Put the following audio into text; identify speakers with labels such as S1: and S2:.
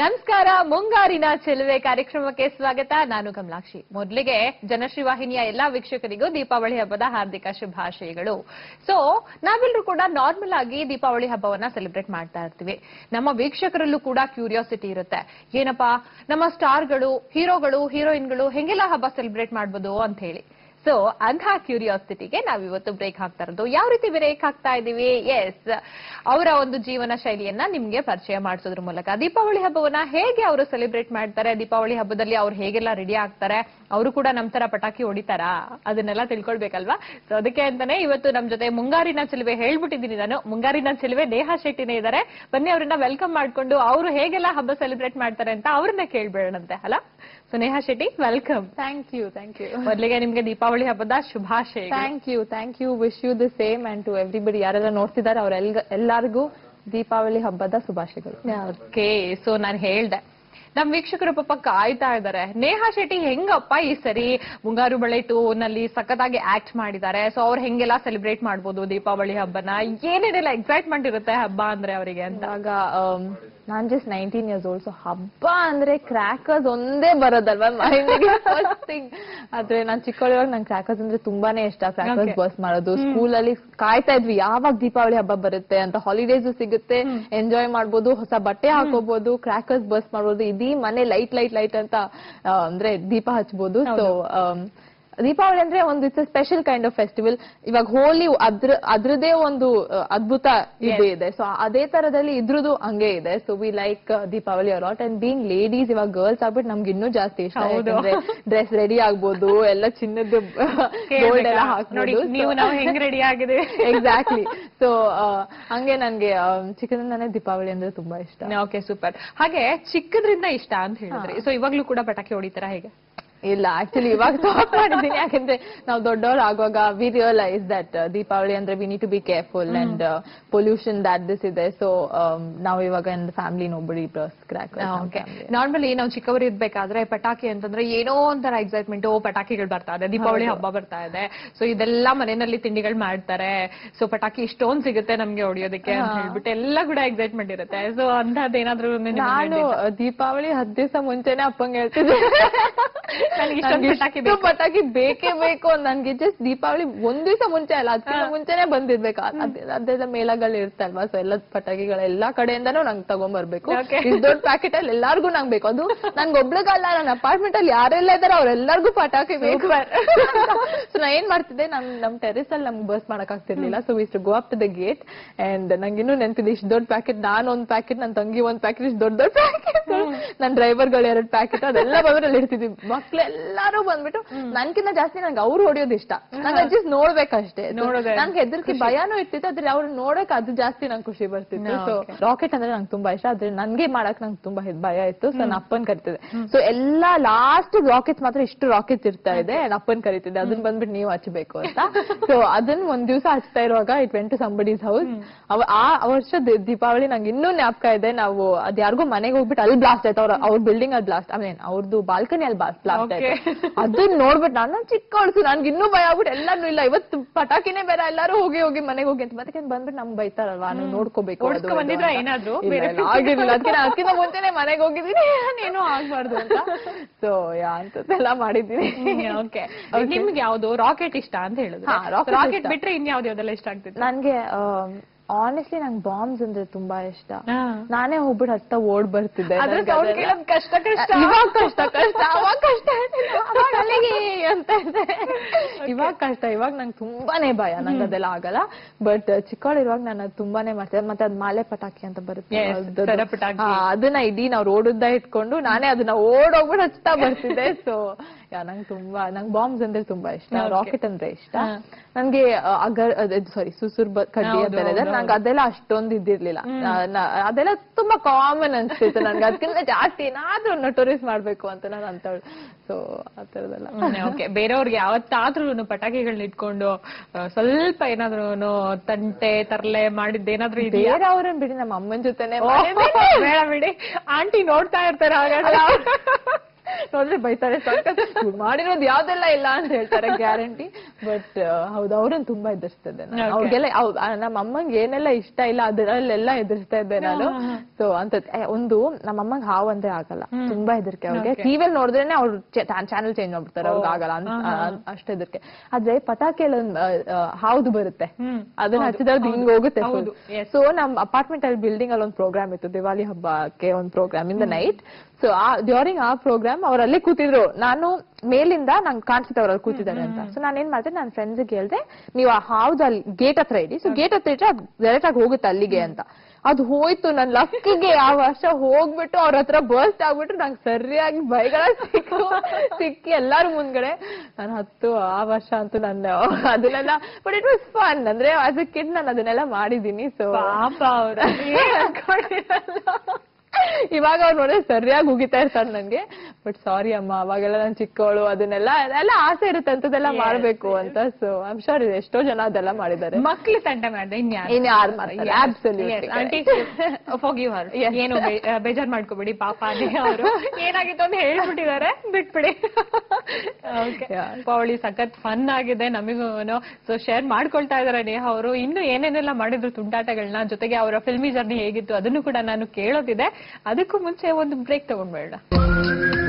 S1: ನಮಸ್ಕಾರ ಮುಂಗಾರಿನ ಚೆಲುವೆ ಕಾರ್ಯಕ್ರಮಕ್ಕೆ ಸ್ವಾಗತ. ನಾನು ಕಮಲಾಕ್ಷಿ. ಮೊದಲಿಗೆ ಜನಶ್ರೀ ವಾಹಿನಿಯ ಎಲ್ಲಾ ವೀಕ್ಷಕರಿಗೂ ದೀಪಾವಳಿ ಹಬ್ಬದ ಹಾರ್ದಿಕ ಶುಭಾಶಯಗಳು. ಸೊ ನಾವೆಲ್ಲರೂ ಕೂಡ ನಾರ್ಮಲ್ ಆಗಿ ದೀಪಾವಳಿ ಹಬ್ಬವನ್ನ ಸೆಲೆಬ್ರೇಟ್ ಮಾಡ್ತಾ ಇರ್ತೀವಿ. ನಮ್ಮ ವೀಕ್ಷಕರಲ್ಲೂ ಕೂಡ ಕ್ಯೂರಿಯಾಸಿಟಿ ಇರುತ್ತೆ, ಏನಪ್ಪಾ ನಮ್ಮ ಸ್ಟಾರ್ಗಳು, ಹೀರೋಗಳು, ಹೀರೋಯಿನ್ಗಳು ಹೆಂಗೆಲ್ಲ ಹಬ್ಬ ಸೆಲೆಬ್ರೇಟ್ ಮಾಡ್ಬೋದು ಅಂತ ಹೇಳಿ. ಸೊ ಅಂತಹ ಕ್ಯೂರಿಯಾಸಿಟಿಗೆ ನಾವಿವತ್ತು ಬ್ರೇಕ್ ಹಾಕ್ತಾ ಇರೋದು. ಯಾವ ರೀತಿ ಬ್ರೇಕ್ ಹಾಕ್ತಾ ಇದೀವಿ? ಎಸ್, ಅವರ ಒಂದು ಜೀವನ ಶೈಲಿಯನ್ನ ನಿಮ್ಗೆ ಪರಿಚಯ ಮಾಡಿಸೋದ್ರ ಮೂಲಕ ದೀಪಾವಳಿ ಹಬ್ಬವನ್ನ ಹೇಗೆ ಅವರು ಸೆಲೆಬ್ರೇಟ್ ಮಾಡ್ತಾರೆ, ದೀಪಾವಳಿ ಹಬ್ಬದಲ್ಲಿ ಅವ್ರು ಹೇಗೆಲ್ಲ ರೆಡಿ ಆಗ್ತಾರೆ, ಅವರು ಕೂಡ ನಮ್ ತರ ಪಟಾಕಿ ಹೊಡಿತಾರಾ, ಅದನ್ನೆಲ್ಲ ತಿಳ್ಕೊಳ್ಬೇಕಲ್ವಾ. ಸೊ ಅದಕ್ಕೆ ಅಂತಾನೆ ಇವತ್ತು ನಮ್ ಜೊತೆ ಮುಂಗಾರಿನ ಚೆಲುವೆ ಹೇಳ್ಬಿಟ್ಟಿದ್ದೀನಿ ನಾನು. ಮುಂಗಾರಿನ ಚೆಲುವೆ ನೇಹಾ ಶೆಟ್ಟಿನೇ ಇದ್ದಾರೆ. ಬನ್ನಿ ಅವ್ರನ್ನ ವೆಲ್ಕಮ್ ಮಾಡ್ಕೊಂಡು ಅವರು ಹೇಗೆಲ್ಲ ಹಬ್ಬ ಸೆಲೆಬ್ರೇಟ್ ಮಾಡ್ತಾರೆ ಅಂತ ಅವ್ರನ್ನ ಕೇಳ್ಬೇಡಂತೆ ಅಲ್ಲ. So Neha Shetty, welcome.
S2: Thank you.
S1: ಮೊದಲಿಗೆ ನಿಮ್ಗೆ ದೀಪಾವಳಿ ಹಬ್ಬದ ಶುಭಾಶಯ.
S2: Thank you. Wish you the same and to everybody ಯಾರೆಲ್ಲ ನೋಡ್ತಿದ್ದಾರೆ ಎಲ್ಲರಿಗೂ ದೀಪಾವಳಿ ಹಬ್ಬದ ಶುಭಾಶಯಗಳು.
S1: ಓಕೆ, ಸೊ ನಾನು ಹೇಳ್ದೆ ನಮ್ ವೀಕ್ಷಕರು ಪಾಪ ಕಾಯ್ತಾ ಇದ್ದಾರೆ, ನೇಹಾ ಶೆಟ್ಟಿ ಹೆಂಗಪ್ಪ ಈ ಸರಿ ಮುಂಗಾರು ಮಳೆ 2 ನಲ್ಲಿ ಸಖತ್ತಾಗಿ ಆಕ್ಟ್ ಮಾಡಿದ್ದಾರೆ, ಸೊ ಅವ್ರು ಹೆಂಗೆಲ್ಲ ಸೆಲೆಬ್ರೇಟ್ ಮಾಡ್ಬೋದು ದೀಪಾವಳಿ ಹಬ್ಬನ, ಏನೇನೆಲ್ಲ ಎಕ್ಸೈಟ್ಮೆಂಟ್ ಇರುತ್ತೆ ಹಬ್ಬ ಅಂದ್ರೆ ಅವರಿಗೆ ಅಂತ.
S2: ಆಗ ನಾನ್ ಜಸ್ಟ್ 19 years old, ಸೊ ಹಬ್ಬ ಅಂದ್ರೆ ಕ್ರ್ಯಾಕರ್ಸ್ ಒಂದೇ ಬರೋದಲ್ವಾ ಮೈಂಡಿಗೆ ಫಸ್ಟ್ ಥಿಂಗ್. ಆದ್ರೆ ನಾನ್ ಚಿಕ್ಕವಳಿರುವಾಗ ನಂಗೆ ಕ್ರ್ಯಾಕರ್ಸ್ ಅಂದ್ರೆ ತುಂಬಾನೇ ಇಷ್ಟ. ಕ್ರ್ಯಾಕರ್ಸ್ ಬರ್ಸ್ಟ್ ಮಾಡೋದು, ಸ್ಕೂಲಲ್ಲಿ ಕಾಯ್ತಾ ಇದ್ವಿ ಯಾವಾಗ ದೀಪಾವಳಿ ಹಬ್ಬ ಬರುತ್ತೆ ಅಂತ. ಹಾಲಿಡೇಸ್ ಸಿಗುತ್ತೆ, ಎಂಜಾಯ್ ಮಾಡ್ಬೋದು, ಹೊಸ ಬಟ್ಟೆ ಹಾಕೋಬಹುದು, ಕ್ರ್ಯಾಕರ್ಸ್ ಬರ್ಸ್ಟ್ ಮಾಡ್ಬೋದು, ಇದೀ ಮನೆ ಲೈಟ್ ಅಂತ ಅಂದ್ರೆ ದೀಪ ಹಚ್ಬೋದು. ಸೊ ದೀಪಾವಳಿ ಅಂದ್ರೆ ಒಂದು it's special kind of festival. ಇವಾಗ ಹೋಲಿ ಅದ್ರದೇ ಒಂದು ಅದ್ಭುತ ಇದೆ. ಸೊ ಅದೇ ತರದಲ್ಲಿ ಇದ್ರದ್ದು ಹಂಗೆ ಇದೆ. So we like Deepavali a lot. And being ladies, ಇವಾಗ ಗರ್ಲ್ಸ್ ಆಗ್ಬಿಟ್ಟು ನಮ್ಗೆ ಇನ್ನೂ ಜಾಸ್ತಿ ಇಷ್ಟ. ಡ್ರೆಸ್ ರೆಡಿ ಆಗ್ಬೋದು, ಎಲ್ಲ ಚಿನ್ನದ ಗೋಲ್ಡ್ ಎಲ್ಲ ಹಾಕ್ಬೋದು.
S1: ಹೆಂಗ್ ರೆಡಿ ಆಗಿದೆ
S2: ಎಕ್ಸಾಕ್ಟ್ಲಿ. ಸೊ ಹಂಗೆ ನನ್ಗೆ ಚಿಕ್ಕದಿಂದಾನೇ ದೀಪಾವಳಿ ಅಂದ್ರೆ ತುಂಬಾ ಇಷ್ಟ.
S1: Okay, super. ಹಾಗೆ ಚಿಕ್ಕದ್ರಿಂದ ಇಷ್ಟ ಅಂತ ಹೇಳಿದ್ರಿ. ಸೊ ಇವಾಗ್ಲೂ ಕೂಡ ಪಟಾಕಿ ಹೊಡಿತಾರ ಹೇಗೆ?
S2: ಇಲ್ಲ, ಆಕ್ಚುಲಿ ಇವಾಗ ಸ್ಟಾಪ್ ಮಾಡಿದ್ದೀನಿ. ಯಾಕಂದ್ರೆ ನಾವು ದೊಡ್ಡವ್ರು ಆಗುವಾಗ ವಿ ರಿಯಲೈಸ್ ದಟ್ ದೀಪಾವಳಿ ಅಂದ್ರೆ we need to be careful and pollution that this ಇದೆ. ಸೊ ನಾವು ಇವಾಗ ಫ್ಯಾಮಿಲಿ ನೋಬಡಿ
S1: ನಾರ್ಮಲಿ ನಾವು ಚಿಕ್ಕವರು ಇರ್ಬೇಕಾದ್ರೆ ಪಟಾಕಿ ಅಂತಂದ್ರೆ ಏನೋ ಒಂಥರ ಎಕ್ಸೈಟ್ಮೆಂಟ್, ಪಟಾಕಿಗಳು ಬರ್ತಾ ಇದೆ, ದೀಪಾವಳಿ ಹಬ್ಬ ಬರ್ತಾ ಇದೆ, ಸೊ ಇದೆಲ್ಲ ಮನೆಯಲ್ಲಿ ತಿಂಡಿಗಳು ಮಾಡ್ತಾರೆ, ಸೊ ಪಟಾಕಿ ಇಷ್ಟೊಂದು ಸಿಗುತ್ತೆ ನಮ್ಗೆ ಹೊಡಿಯೋದಕ್ಕೆ ಅಂತ ಹೇಳ್ಬಿಟ್ಟು ಎಲ್ಲ ಕೂಡ ಎಕ್ಸೈಟ್ಮೆಂಟ್ ಇರುತ್ತೆ. ಸೊ ಅಂತದ್ದೇನಾದ್ರೂ
S2: ನಾನು ದೀಪಾವಳಿ 10 ದಿವಸ ಮುಂಚೆನೆ ಅಪ್ಪಂಗೆ ಹೇಳ್ತಿದ್ದೆ ಪಟಾಕಿ ಬೇಕೇ ಬೇಕು. ನನ್ಗೆ ಜಸ್ಟ್ ದೀಪಾವಳಿ 1 ದಿವಸ ಮುಂಚೆ ಅಲ್ಲ, 10 ದಿನ ಮುಂಚೆನೆ ಬಂದಿರ್ಬೇಕು. ಅದೆಲ್ಲ ಮೇಳಗಳು ಇರ್ತಲ್ವಾ, ಸೊ ಎಲ್ಲ ಪಟಾಕಿಗಳ ಎಲ್ಲಾ ಕಡೆಯಿಂದಾನು ನಂಗೆ ತಗೊಂಡ್ಬರ್ಬೇಕು. ಇಷ್ಟು ದೊಡ್ಡ ಪ್ಯಾಕೆಟ್ ಅಲ್ಲಿ ಎಲ್ಲಾರ್ಗು ನಂಗೆ ಬೇಕು. ಅದು ನನ್ಗೆ ಒಬ್ಳಿಗಲ್ಲ, ನನ್ನ ಅಪಾರ್ಟ್ಮೆಂಟ್ ಅಲ್ಲಿ ಯಾರೆಲ್ಲ ಇದಾರೆ ಅವ್ರೆಲ್ಲರಿಗೂ ಪಟಾಕಿ ಬೇಕು. ಸೊ ನಾ ಏನ್ ಮಾಡ್ತಿದ್ದೆ, ನಮ್ ಟೆರೆಸ್ ಅಲ್ಲಿ ನಮ್ಗೆ ಬರ್ಸ್ ಮಾಡಕ್ ಆಗ್ತಿರ್ಲಿಲ್ಲ. So we to go up to the gate and ನಂಗೆ ಇನ್ನೂ ನೆನ್ಪಿದೆ, ಇಷ್ಟು ದೊಡ್ಡ ಪ್ಯಾಕೆಟ್, ನಾನು 1 ಪ್ಯಾಕೆಟ್, ನನ್ ತಂಗಿ 1 ಪ್ಯಾಕೆಟ್, ಇಷ್ಟು ದೊಡ್ಡ ಪ್ಯಾಕೆಟ್, ನನ್ನ ಡ್ರೈವರ್ಗಳು 2 ಪ್ಯಾಕೆಟ್, ಅದೆಲ್ಲ ಬಂದ್ರಲ್ಲಿ ಇಡ್ತಿದ್ವಿ. ಮಕ್ಳೆಲ್ಲಾರು ಬಂದ್ಬಿಟ್ಟು ನನ್ಕಿಂತ ಜಾಸ್ತಿ ನಂಗೆ ಅವ್ರು ಹೊಡಿಯೋದು ಇಷ್ಟ. ನಂಗೆ ಜಸ್ಟ್ ನೋಡ್ಬೇಕಷ್ಟೇ. ನನ್ಗೆ ಹೆದರ್ಕಿ ಭಯಾನೂ ಇರ್ತಿತ್ತು, ಆದ್ರೆ ಅವ್ರು ನೋಡಕ್ ಅದು ಜಾಸ್ತಿ ನಂಗೆ ಖುಷಿ ಬರ್ತಿತ್ತು. ಸೊ ರಾಕೆಟ್ ಅಂದ್ರೆ ನಂಗೆ ತುಂಬಾ ಇಷ್ಟ, ಆದ್ರೆ ನನ್ಗೆ ಮಾಡಕ್ ನಂಗೆ ತುಂಬಾ ಭಯ ಇತ್ತು. ಸೊ ನಾನು ಅಪ್ಪನ್ ಕರಿತಿದ್ದೆ. ಸೊ ಎಲ್ಲಾ ಲಾಸ್ಟ್ ರಾಕೆಟ್ಸ್ ಮಾತ್ರ ಇಷ್ಟು ರಾಕೆಟ್ಸ್ ಇರ್ತಾ ಇದೆ, ಅಪ್ಪನ್ ಕರಿತಿದ್ದೆ ಅದನ್ನ ಬಂದ್ಬಿಟ್ಟು ನೀವು ಹಚ್ಬೇಕು ಅಂತ. ಸೊ ಅದನ್ನ 1 ದಿವಸ ಹಚ್ತಾ ಇರುವಾಗ it went to somebody's house. ಆ ವರ್ಷ ದೀಪಾವಳಿ ನಂಗೆ ಇನ್ನೂ ಜ್ಞಾಪಕ ಇದೆ. ನಾವು ಅದ್ ಯಾರಿಗೂ ಮನೆಗೆ ಹೋಗ್ಬಿಟ್ಟು ಅಲ್ಲಿ ಬ್ಲಾಸ್ಟ್ ಆಯ್ತು, ಅವ್ರ ಬಿಲ್ಡಿಂಗ್ ಅಲ್ಲಿ ಬ್ಲಾಸ್ಟ್, ಅವ್ರದ್ದು ಬಾಲ್ಕನಿ ಅಲ್ಲಿ ಬ್ಲಾಸ್ಟ್ ಆಯ್ತು. ಅದನ್ನ ನೋಡ್ಬಿಟ್ಟು ನಾನು ಚಿಕ್ಕವಳು, ನನ್ಗೆ ಇನ್ನೂ ಭಯ ಆಗ್ಬಿಟ್ಟು ಎಲ್ಲಾರು ಇಲ್ಲ ಇವತ್ತು ಪಟಾಕಿನೇ ಬೇರೆ, ಎಲ್ಲಾರು ಹೋಗಿ ಮನೆಗೆ ಹೋಗಿ ಅಂತ ಮತ್ತೆ ಬಂದ್ಬಿಟ್ಟು ನಮ್ಗೆ ಬೈತಾರಲ್ವಾ, ನೀವು ನೋಡ್ಕೋಬೇಕು. ಆಗಿರ್ಲಿಲ್ಲ, ಅದಕ್ಕಿಂತ ಮುಂಚೆನೆ ಮನೆಗೆ ಹೋಗಿದ್ದೀನಿ, ಏನೂ ಆಗ್ಬಾರ್ದು ಅಂತ. ಸೊ ಅಂತದೆಲ್ಲ ಮಾಡಿದ್ದೀನಿ.
S1: ನಿಮ್ಗೆ ಯಾವ್ದು ರಾಕೆಟ್ ಇಷ್ಟ ಅಂತ ಹೇಳುದು? ರಾಕೆಟ್ ಬಿಟ್ರೆ ಇನ್ಯಾವ್ದೆಲ್ಲ ಇಷ್ಟ ಆಗ್ತಿತ್ತು?
S2: ನನ್ಗೆ ಆನೆಸ್ಟ್ಲಿ ನಂಗೆ ಬಾಂಬ್ಸ್ ಅಂದ್ರೆ ತುಂಬಾ ಇಷ್ಟ. ನಾನೇ ಹೋಗ್ಬಿಟ್ಟು ಹತ್ತ ಓಡ್ ಬರ್ತಿದ್ದೆ.
S1: ಕಷ್ಟ
S2: ಇವಾಗ ಕಷ್ಟ, ಇವಾಗ ನಂಗೆ ತುಂಬಾನೇ ಭಯ, ನಂಗೆ ಅದೆಲ್ಲ ಆಗಲ್ಲ. ಬಟ್ ಚಿಕ್ಕವಳಿರುವಾಗ ನಾನು ತುಂಬಾನೇ ಮಾಡ್ತಿದ್ದೆ. ಮತ್ತೆ ಅದ್ ಮಾಲೆ ಪಟಾಕಿ ಅಂತ ಬರುತ್ತೆ, ಅದನ್ನ ಇಡೀ ನಾವು ರೋಡುದ್ದ ಇಟ್ಕೊಂಡು ನಾನೇ ಅದನ್ನ ಓಡೋಗ್ಬಿಟ್ಟು ಹಚ್ತಾ ಬರ್ತಿದ್ದೆ. ಸೊ ನಂಗೆ ಬಾಂಬ್ಸ್ ಅಂದ್ರೆ ತುಂಬಾ ಇಷ್ಟ, ರಾಕೆಟ್ ಅಂದ್ರೆ ಇಷ್ಟ. ನನ್ಗೆ ಸುಸುರ್ ಕಡ್ಡಿ ಅಂತ ನಂಗೆ ಅದೆಲ್ಲ ಅಷ್ಟೊಂದು ಇದ್ದಿರ್ಲಿಲ್ಲ. ಅದೆಲ್ಲ ತುಂಬಾ ಕಾಮನ್ ಅನ್ಸ್ತಿತ್ತು ನನ್ಗೆ. ಅದಕ್ಕಿಂತ ಜಾಸ್ತಿ ಏನಾದ್ರೂ ನೊಟೋರಿಯಸ್ ಮಾಡ್ಬೇಕು ಅಂತ ನಾನು ಅಂತವಳು. ಸೊ ಆ ತರದೆಲ್ಲ.
S1: ಬೇರೆಯವ್ರಿಗೆ ಯಾವತ್ತಾದ್ರೂ ಪಟಾಕಿಗಳನ್ನ ಇಟ್ಕೊಂಡು ಸ್ವಲ್ಪ ಏನಾದ್ರು ತಂಟೆ ತರ್ಲೆ ಮಾಡಿದ್ದೇನಾದ್ರೂ ಇದೆಯಾ?
S2: ಅವ್ರನ್ನ ಬಿಡಿ, ನಮ್ಮ ಅಮ್ಮನ ಜೊತೆನೆ.
S1: ಬೇಡ ಬಿಡಿ, ಆಂಟಿ ನೋಡ್ತಾ ಇರ್ತಾರೆ ಹಾಗಾದ್ರೆ.
S2: ನೋಡಿದ್ರೆ ಬೈತಾರೆ, ಮಾಡಿರೋದು ಯಾವ್ದೆಲ್ಲ ಇಲ್ಲ ಅಂತ ಹೇಳ್ತಾರೆ ಗ್ಯಾರಂಟಿ. ಬಟ್ ಹೌದು, ಅವ್ರನ್ನ ತುಂಬಾ ಎದುರಿಸ್ತದೆ ಅವ್ರಿಗೆಲ್ಲ. ನಮ್ಮ ಅಮ್ಮಂಗೆ ಏನೆಲ್ಲ ಇಷ್ಟ ಇಲ್ಲ ಅದರಲ್ಲೆಲ್ಲ ಎದುರಿಸ್ತಾ ಇದ್ದೆ ನಾನು. ಸೊ ಅಂತ ಒಂದು ನಮ್ಮ ಅಮ್ಮಂಗೆ ಹಾವು ಅಂದ್ರೆ ಆಗಲ್ಲ, ತುಂಬಾ ಹೆದರಿಕೆ ಅವ್ರಿಗೆ. ಟಿವಿಯಲ್ಲಿ ನೋಡಿದ್ರೇನೆ ಅವ್ರು ಚಾನಲ್ ಚೇಂಜ್ ಮಾಡ್ಬಿಡ್ತಾರೆ, ಅವ್ರಿಗೆ ಆಗಲ್ಲ ಅಷ್ಟು ಹೆದರಿಕೆ. ಆದ್ರೆ ಪಟಾಕಿಯಲ್ಲಿ ಹಾವ್ದು ಬರುತ್ತೆ, ಅದನ್ನ ಹಚ್ಚಿದ್ರೆ ಹಿಂಗ್ ಹೋಗುತ್ತೆ. ಸೊ ನಮ್ ಅಪಾರ್ಟ್ಮೆಂಟ್ ಅಲ್ಲಿ ಬಿಲ್ಡಿಂಗ್ ಅಲ್ಲಿ ಒಂದು ಪ್ರೋಗ್ರಾಮ್ ಇತ್ತು, ದಿವಾಲಿ ಹಬ್ಬಕ್ಕೆ ಒಂದು program in the night. So during ಆ ಪ್ರೋಗ್ರಾಮ್ ಅವ್ರಲ್ಲೇ ಕೂತಿದ್ರು, ನಾನು ಮೇಲಿಂದ ನಂಗೆ ಕಾಣಿಸುತ್ತೆ ಅವ್ರಲ್ಲಿ ಕೂತಿದ್ದಾರೆ ಅಂತ. ಸೊ ನಾನು ಏನ್ ಮಾಡ್ದೆ, ನನ್ನ ಫ್ರೆಂಡ್ಸ್ ಹೇಳ್ದೆ, ನೀವು ಆ ಹಾವ್ದು ಅಲ್ಲಿ ಗೇಟ್ ಹತ್ರ ಇಡಿ, ಸೊ ಗೇಟ್ ಹತ್ರ ಇಟ್ರೆ ಅದು ಡೈರೆಕ್ಟ್ ಆಗಿ ಹೋಗುತ್ತೆ ಅಲ್ಲಿಗೆ ಅಂತ. ಅದು ಹೋಯ್ತು, ನನ್ ಲಕ್ಕಿಗೆ ಆ ವರ್ಷ ಹೋಗ್ಬಿಟ್ಟು ಅವ್ರ ಹತ್ರ ಬರ್ಸ್ಟ್ ಆಗ್ಬಿಟ್ಟು ನಂಗೆ ಸರಿಯಾಗಿ ಬೈಗಳ ಸಿಕ್ಕಿ ಎಲ್ಲಾರು ಮುಂದ್ಗಡೆ ನಾನು ಹತ್ತು. ಆ ವರ್ಷ ಅಂತೂ ನನ್ನ ಅದನ್ನೆಲ್ಲ, ಬಟ್ ಇಟ್ ವಾಸ್ ಫನ್. ಅಂದ್ರೆ ಆಸ್ ಅ ಕಿಡ್ ನಾನು ಅದನ್ನೆಲ್ಲ ಮಾಡಿದೀನಿ. ಸೊ
S1: ಪಾಪ ಅವ್ರ
S2: ಇವಾಗ ಅವ್ರು ನೋಡಿದ್ರೆ ಸರಿಯಾಗಿ ಉಗಿತಾ ಇರ್ತಾರೆ ನನ್ಗೆ. ಬಟ್ ಸಾರಿ ಅಮ್ಮ, ಅವಾಗೆಲ್ಲ ನಾನು ಚಿಕ್ಕವಳು, ಅದನ್ನೆಲ್ಲ ಆಸೆ ಇರುತ್ತೆ ಅಂತದೆಲ್ಲ ಮಾಡ್ಬೇಕು ಅಂತ. ಸೊ ಐ ಆಮ್ ಶೋರ್ ಎಷ್ಟೋ ಜನ ಅದೆಲ್ಲ ಮಾಡಿದ್ದಾರೆ.
S1: ಮಕ್ಳು ತಂಟ ಮಾಡಿದೆ
S2: ಇನ್ಯಾರು ಮಾಡ್ತಾರೆ.
S1: ಆಂಟಿ ಫಾರ್ಗಿವ್ ಹರ್, ಏನು ಬೇಜಾರ್ ಮಾಡ್ಕೋಬೇಡಿ, ಪಾಪ ಅದೇ ಅವರು ಏನಾಗಿತ್ತು ಅಂತ ಹೇಳ್ಬಿಟ್ಟಿದ್ದಾರೆ, ಬಿಟ್ಬಿಡಿ. ದೀಪಾವಳಿ ಸಖತ್ ಫನ್ ಆಗಿದೆ ನಮಗೂ. ಸೊ ಶೇರ್ ಮಾಡ್ಕೊಳ್ತಾ ಇದಾರೆ ನೇಹಾ ಅವರು. ಇನ್ನು ಏನೇನೆಲ್ಲ ಮಾಡಿದ್ರು ತುಂಟಾಟಗಳನ್ನ, ಜೊತೆಗೆ ಅವರ ಫಿಲ್ಮಿ ಜರ್ನಿ ಹೇಗಿತ್ತು ಅದನ್ನು ಕೂಡ ನಾನು ಕೇಳೋದಿದೆ. ಅದಕ್ಕೂ ಮುಂಚೆ ಒಂದು ಬ್ರೇಕ್ ತಗೊಂಡ್ಬೇಡ.